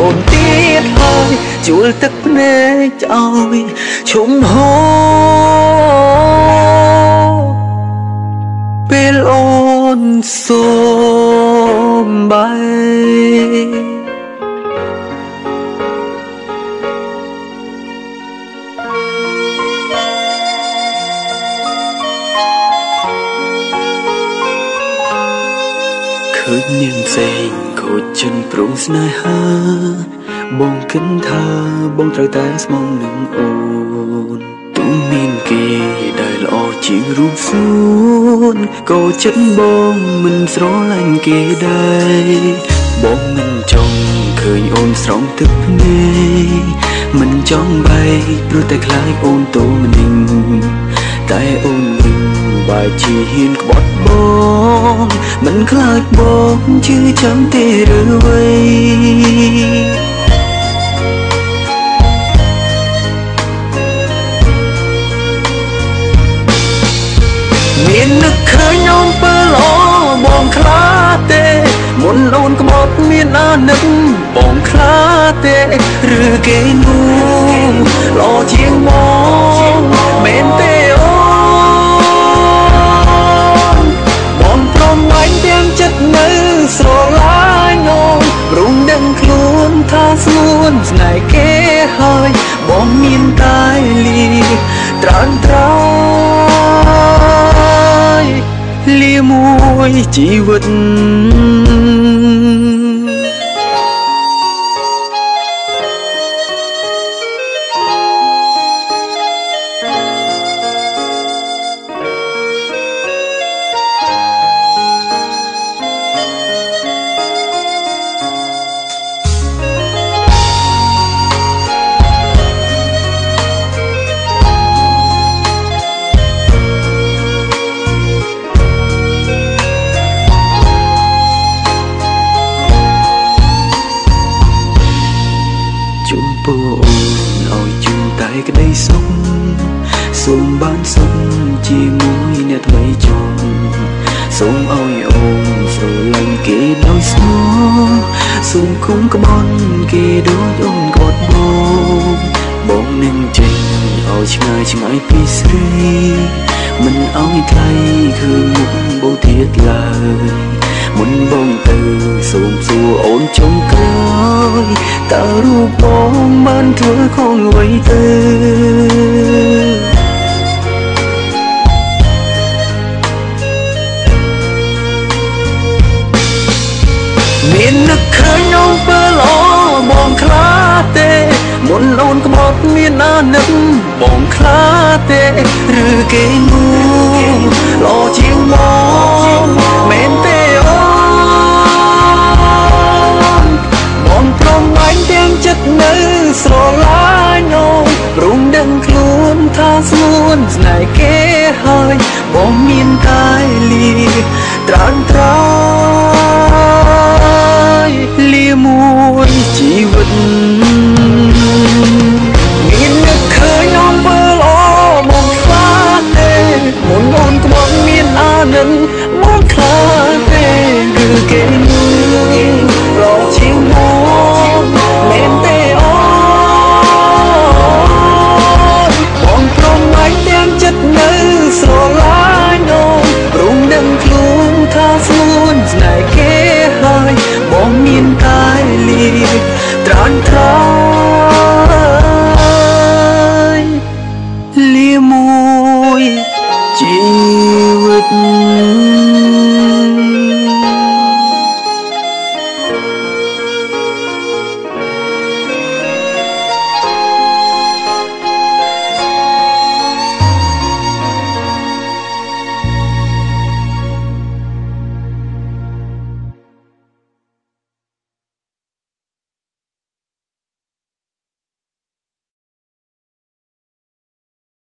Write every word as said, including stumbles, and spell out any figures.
អូនទៀតហើយជួលទឹកភ្នែកឲ្យឈុំហូរពេលអូនសូមបាយឃើញនាងផ្សេងខូចចិនព្រមស្នេហាបងគិតថាបងត្រូវតែស្មងនឹងអូនទូមានគេដែលល្អជាងរូបសួនក៏ចិត្តបងមិនស្រឡាញ់គេដែរបងមិនចង់ឃើញអូនស្រង់ទឹកភ្នែកមិនចង់បែកព្រោះតែខ្លាចអូនតូម្នេញតែអូនវិញបែរជាហ៊ានក្បត់បងមិនខ្លាចបងជឿចាំទេឬអ្វីមាននឹកឃើញអូនពើល្អបងខ្លាចទេមុនអូនក្បត់មានអានឹកបងខ្លាចទេឬគេនោះល្អជាងបងមែនទេអូនបងព្រមបាញ់ទាំងចិត្តនៅស្រឡាញ់អូនព្រមដឹងខ្លួនថាស្ងួនស្នេហ៍គេហើយបងមានតែលីត្រាំត្រោលាមួយជីវិតជូនពរអូនឲ្យជូនតែក្តីសុខសូមបានសុខជាមួយអ្នកថ្មីចង់សូមឲ្យអូនស្រឡាញ់គេដោយស្មោះសូមគុំក្បន់គេដូចអូនក្បត់បងបងនឹងចេញឲ្យឆ្ងាយឆ្ងាយពីស្រីមិនឲ្យថ្លៃគឺមុខបងទៀតឡើយមុនបងទៅសូមសួរអូនចុងក្រោយតើរូបបងបានធ្វើខុសអ្វីទៅមាននឹកឃើញអូនពើល្អបងខ្លាចទេមុនអូនក្បត់មានអានឹកបងខ្លាចទេឬគេនោះល្អជាងបងមែនទេអូនបងព្រមបាញ់ទាំងចិត្តនៅស្រឡាញ់អូនព្រមដឹងខ្លួនថាស្ងួនស្នេហ៍គេហើយបងមានតែលីត្រាំត្រោលាមួយជីវិត